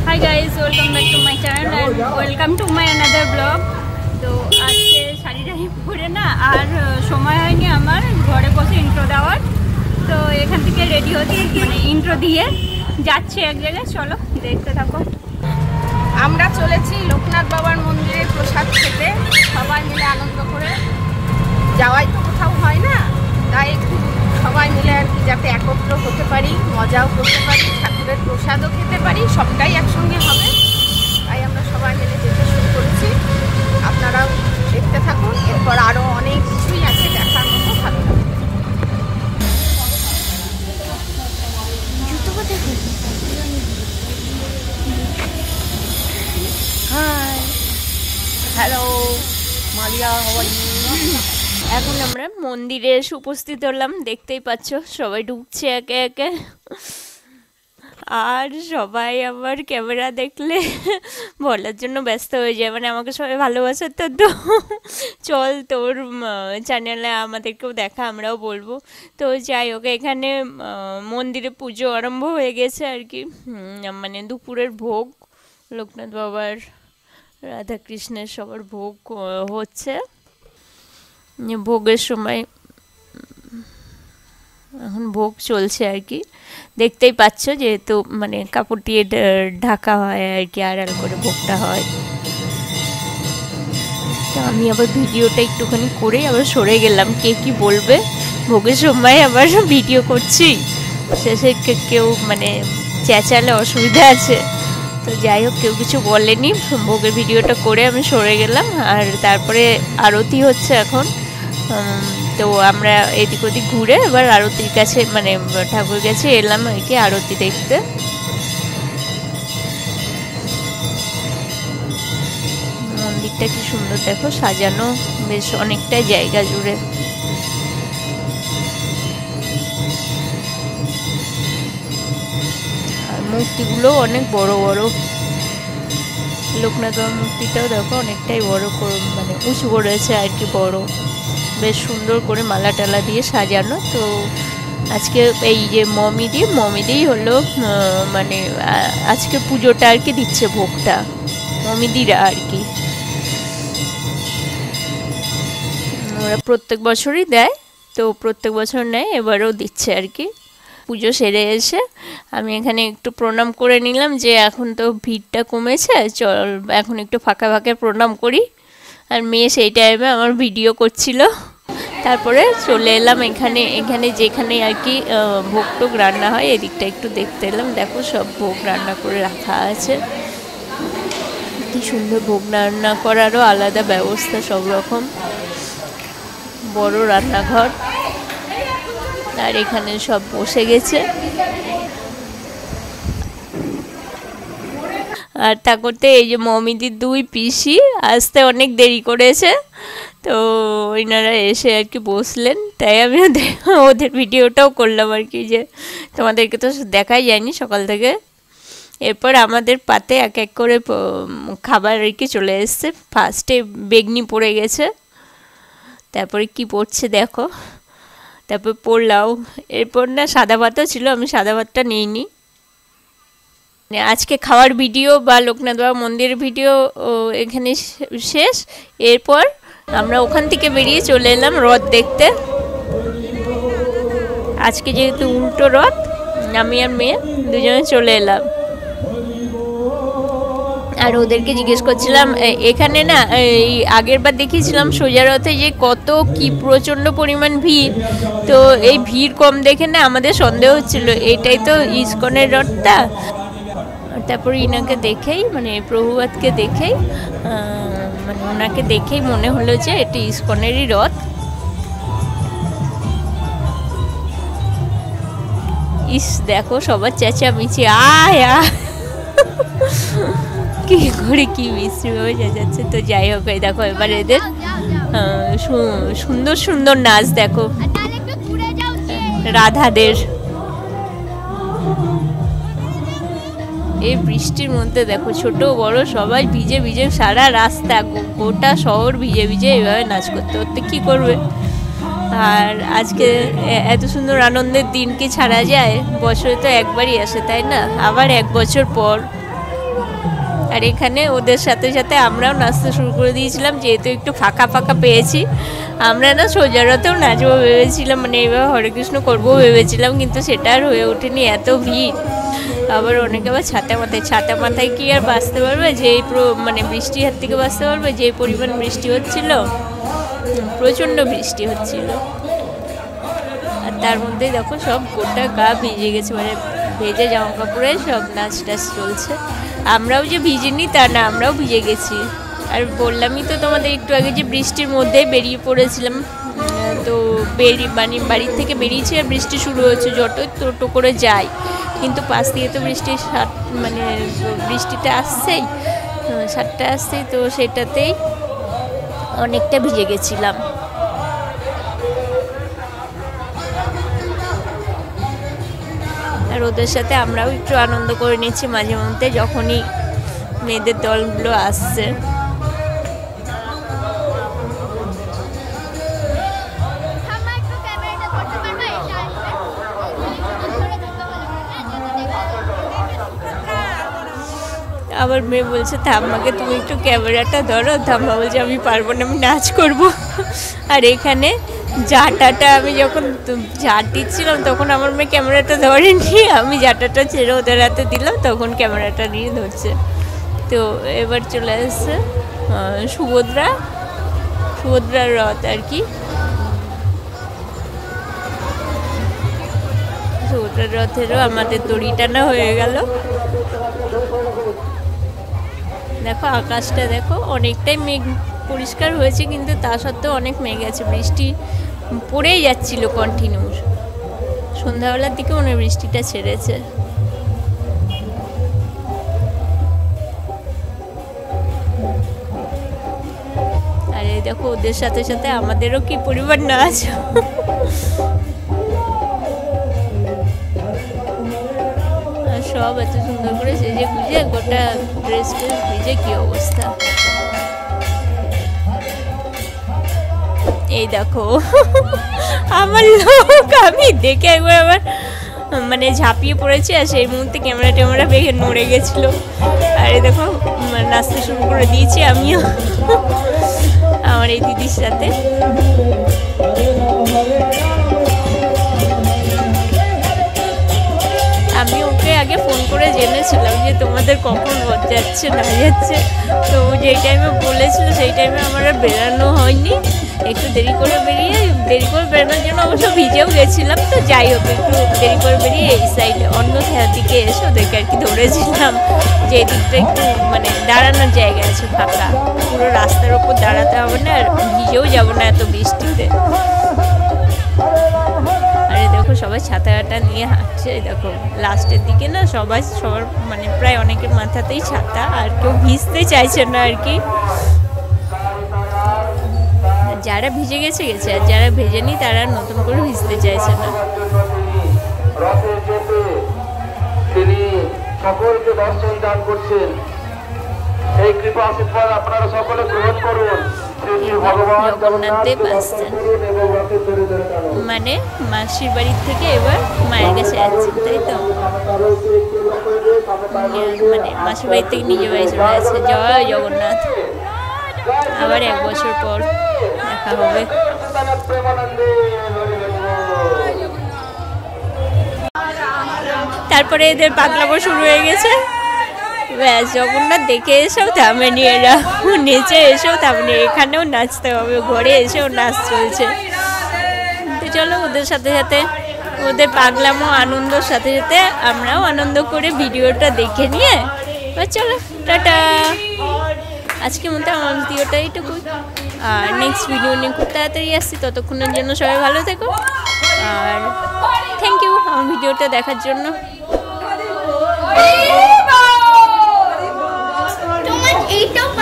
Hi guys, welcome back to my channel and welcome to my another vlog. তো আজকে শাড়ি পরে না আর সময় হয়নি আমার ঘরে বসে ইন্ট্রো দেওয়ার। তো এখান থেকে রেডি হতে মানে ইন্ট্রো দিয়ে যাচ্ছি এক জায়গায়, চলো দেখতে থাকো। আমরা চলেছি লোকনাথ বাবার মন্দিরে প্রসাদ খেতে, সবাই মিলে আনন্দ করে। যাওয়াই তো কোথাও হয় না, তাই একটু সবাই মিলে আর কি যাতে একত্র হতে পারি, মজাও করতে পারি, ঠাকুরের প্রসাদও খেতে পারি, সবটাই একসঙ্গে হবে। তাই আমরা সবাই মিলে যেতে শুরু করেছি, আপনারাও দেখতে থাকুন। এরপর আরও অনেক কিছুই আছে দেখার মতো, ভালো লাগবে। Hi, hello Malia, how are you? এখন আমরা মন্দিরে এসে উপস্থিত হলাম, দেখতেই পাচ্ছ সবাই ঢুকছে একে একে। আর সবাই আমার ক্যামেরা দেখলে বলার জন্য ব্যস্ত হয়ে যায়, মানে আমাকে সবাই ভালোবাসে তো, তো চল তোর চ্যানেলে আমাদেরকেও দেখা, আমরাও বলবো। তো যাই হোক, এখানে মন্দিরে পুজো আরম্ভ হয়ে গেছে আর কি, মানে দুপুরের ভোগ লোকনাথ বাবার, রাধাকৃষ্ণের সবার ভোগ হচ্ছে। ভোগের সময় এখন ভোগ চলছে আর কি, দেখতেই পাচ্ছ, যেহেতু মানে কাপড় দিয়ে ঢাকা হয় আর কি, আড়াল করে ভোগটা হয়। তো আমি আবার ভিডিওটা একটুখানি করে আবার সরে গেলাম, কে কি বলবে, ভোগের সময় আবার ভিডিও করছি, শেষে কেউ মানে চেঁচালে অসুবিধা আছে। তো যাই হোক, কেউ কিছু বলেনি, ভোগের ভিডিওটা করে আমি সরে গেলাম। আর তারপরে আরতি হচ্ছে এখন, তো আমরা এদিক ওদিক ঘুরে এবার আরতির কাছে মানে ঠাকুর কাছে এলাম আর কি, আরতি দেখতে। মন্দিরটা কি সুন্দর দেখো, সাজানো বেশ অনেকটা জায়গা জুড়ে। আর মূর্তিগুলো অনেক বড় বড়, লোকনাথ বাবার মূর্তিটাও দেখো অনেকটাই বড় করে মানে উঁচু করেছে আর কি, বড়, বেশ সুন্দর করে মালা টালা দিয়ে সাজানো। তো আজকে এই যে মমিদিই হলো মানে আজকে পুজোটা আর কি দিচ্ছে, ভোগটা মমিদিরা আর কি, ওরা প্রত্যেক বছরই দেয়, তো প্রত্যেক বছর নেয়, এবারেও দিচ্ছে আর কি। পুজো সেরে এসে আমি এখানে একটু প্রণাম করে নিলাম, যে এখন তো ভিড়টা কমেছে, চল এখন একটু ফাঁকা ফাঁকা প্রণাম করি। আর মেয়ে সেই টাইমে আমার ভিডিও করছিল। তারপরে চলে এলাম এখানে যেখানে আর কি ভোগ টোগ রান্না হয়, এদিকটা একটু দেখতে এলাম। দেখো সব ভোগ রান্না করে রাখা আছে, কি সুন্দর, ভোগ রান্না করারও আলাদা ব্যবস্থা, সব রকম বড় রান্নাঘর। আর এখানে সব বসে গেছে। আর তা করতে এই যে মমিদির দুই পিসি আসতে অনেক দেরি করেছে, তো ওনারা এসে আর কি বসলেন, তাই আমি ওদের ভিডিওটাও করলাম আর কি, যে তোমাদেরকে তো দেখাই যায়নি সকাল থেকে। এরপর আমাদের পাতে এক এক করে খাবার আর কি চলে এসছে। ফার্স্টে বেগনি পড়ে গেছে, তারপরে কি পড়ছে দেখো, তারপর পোলাও, এরপর না সাদা ভাতও ছিল, আমি সাদা ভাতটা নিইনি। আজকে খাওয়ার ভিডিও বা লোকনাথ বাবা মন্দিরের ভিডিও এখানে শেষ। এরপর আমরা ওখান থেকে বেরিয়ে চলে এলাম রথ দেখতে। আজকে যেহেতু উল্টো রথ, আমি আর মেয়ে দুজনে চলে এলাম। আর ওদেরকে জিজ্ঞেস করছিলাম, এখানে না এই আগের বার দেখিয়েছিলাম সোজা রথে যে কত কি প্রচণ্ড পরিমাণ ভিড়, তো এই ভিড় কম দেখে না আমাদের সন্দেহ হচ্ছিল এটাই তো ইস্কনের রথটা। তারপর ইনাকে দেখেই মানে প্রভুপাদকে দেখেই মানে ওনাকে দেখেই মনে হলো যে এটি ইস্কনেরই রথ। ইস দেখো সবার চেঁচামেচি, আয় কি করে কি বিশ্রীভাবে চেঁচাচ্ছে। তো যাই হোক, এই দেখো এবার এদের সুন্দর সুন্দর নাচ দেখো রাধাদের। এই বৃষ্টির মধ্যে দেখো ছোট বড় সবাই ভিজে ভিজে, সারা রাস্তা গোটা শহর ভিজে ভিজে এইভাবে নাচ করতে করতে কি করবে। আর আজকে এত সুন্দর আনন্দের দিন কি ছাড়া যায়, বছরে তো একবারই আসে তাই না, আবার এক বছর পর আর এখানে ওদের সাথে সাথে আমরাও নাচতে শুরু করে দিয়েছিলাম, যেহেতু একটু ফাঁকা ফাঁকা পেয়েছি। আমরা না সোজা রথেও নাচবো ভেবেছিলাম, মানে এবার হরে কৃষ্ণ করবো ভেবেছিলাম, কিন্তু সেটা আর হয়ে ওঠেনি, এত ভিড়। আবার অনেকে আবার ছাতা মাথায় কি আর বাঁচতে পারবে, যেই মানে বৃষ্টির হাত থেকে বাঁচতে পারবে, যে পরিমাণ বৃষ্টি হচ্ছিল, প্রচণ্ড বৃষ্টি হচ্ছিল। আর তার মধ্যে দেখো সব গোটা গা ভিজে গেছে, মানে ভেজে জামা কাপড়ে সব নাচ টাচ চলছে। আমরাও যে ভিজিনি তা না, আমরাও ভিজে গেছি। আর বললামই তো তোমাদের একটু আগে যে বৃষ্টির মধ্যেই বেরিয়ে পড়েছিলাম, তো বাড়ির থেকে বেরিয়েছি আর বৃষ্টি শুরু হচ্ছে, যতই টোটো করে যাই, কিন্তু পাশ দিয়ে তো মানে বৃষ্টিটা আসছেই, সাতটা আসছেই, তো সেটাতেই অনেকটা ভিজে গেছিলাম। আর ওদের সাথে আমরাও একটু আনন্দ করে নিচ্ছি মাঝে মধ্যে, যখনই মেয়েদের দলগুলো আসছে। আবার মেয়ে বলছে ঠাম্মাকে তুমি একটু ক্যামেরাটা ধরো, ঠাম্মা বলছে আমি পারবো না, আমি নাচ করবো। আর এখানে জাটাটা আমি যখন ঝাঁট দিচ্ছিলাম তখন আমার মেয়ে ক্যামেরাটা ধরেনি, আমি জাটাটা ছেড়ে ওদের হাতে দিলাম, তখন ক্যামেরাটা নিয়ে ধরছে। তো এবার চলে আসছে সুভদ্রার রথ আর কি। সুভদ্রার রথেরও আমাদের দড়ি টানা হয়ে গেল। দেখো আকাশটা দেখো, অনেকটাই মেঘ পরিষ্কার হয়েছে, কিন্তু তা সত্ত্বেও অনেক মেঘ আছে, বৃষ্টি পড়েই যাচ্ছিল কন্টিনিউ। সন্ধ্যাবেলার দিকে মনে বৃষ্টিটা ছেড়েছে। আর এই দেখো ওদের সাথে সাথে আমাদেরও কি পরিবার নাচ। সব এত সুন্দর করে সেজে গুজে, গোটা ড্রেস ভিজে কি অবস্থা। এই দেখো আমার লোক, আমি দেখে একবার আবার মানে ঝাঁপিয়ে পড়েছি, আর সেই মুহূর্তে ক্যামেরা বেগে নড়ে গেছিল। আর এই দেখো নাচতে শুরু করে দিয়েছি আমিও আমার এই দিদির সাথে। আমি ওকে আগে ফোন করে জেনেছিলাম যে তোমাদের কখন রথ যাচ্ছে না যাচ্ছে, তো যেই টাইমে বলেছিল সেই টাইমে আমার আর বেরানো হয়নি, একটু দেরি করে বেরানোর জন্য অবশ্য ভিজেও গেছিলাম। তো যাই হোক, একটু দেরি করে বেরিয়ে এই সাইডে অন্য দিকে এসে ওদেরকে আর কি ধরেছিলাম, যে দিকটা একটু মানে দাঁড়ানোর জায়গা আছে ফাঁকা, পুরো রাস্তার ওপর দাঁড়াতে হবে না, আর ভিজেও যাবো না এত বৃষ্টিতে। আরে দেখো সবাই ছাতা নিয়ে হাঁটছে, দেখো লাস্টের দিকে না সবার মানে প্রায় অনেকের মাথাতেই ছাতা, আর কেউ ভিজতে চাইছে না আর কি। যারা ভিজে গেছে, আর যারা ভেজেনি তারা নতুন করে ভিজতে চাইছে না। তিনি সকলকে দর্শন দান করছেন, এই কৃপা আশীর্বাদ আপনারা সকলে গ্রহণ করুন। জগন্নাথ দেব আসছেন, মানে মাসির বাড়ির থেকে এবার মায়ের কাছে যাচ্ছেন, তাই তো? মানে মাসির বাড়ির থেকে নিজের বাড়ি চলে যাচ্ছে। জয় জগন্নাথ, আবার 1 বছর পর দেখা হবে। তারপরে এদের পাগলামো শুরু হয়ে গেছে। ব্যাস, জগন্নাথ দেখে এসেও থামেনি এরা, নিচে এসেও থামেনি, এখানেও নাচতে হবে, ঘরে এসেও নাচ চলছে। তো চলো ওদের সাথে সাথে, ওদের পাগলামো আনন্দর সাথে সাথে আমরাও আনন্দ করে ভিডিওটা দেখে নিয়ে চলো টাটা। আজকের মতো আমার ভিডিওটা এইটুকুই, আর নেক্সট ভিডিও নিয়ে খুব তাড়াতাড়ি আসছি। ততক্ষণের জন্য সবাই ভালো থেকো, আর থ্যাংক ইউ আমার ভিডিওটা দেখার জন্য। এইটাও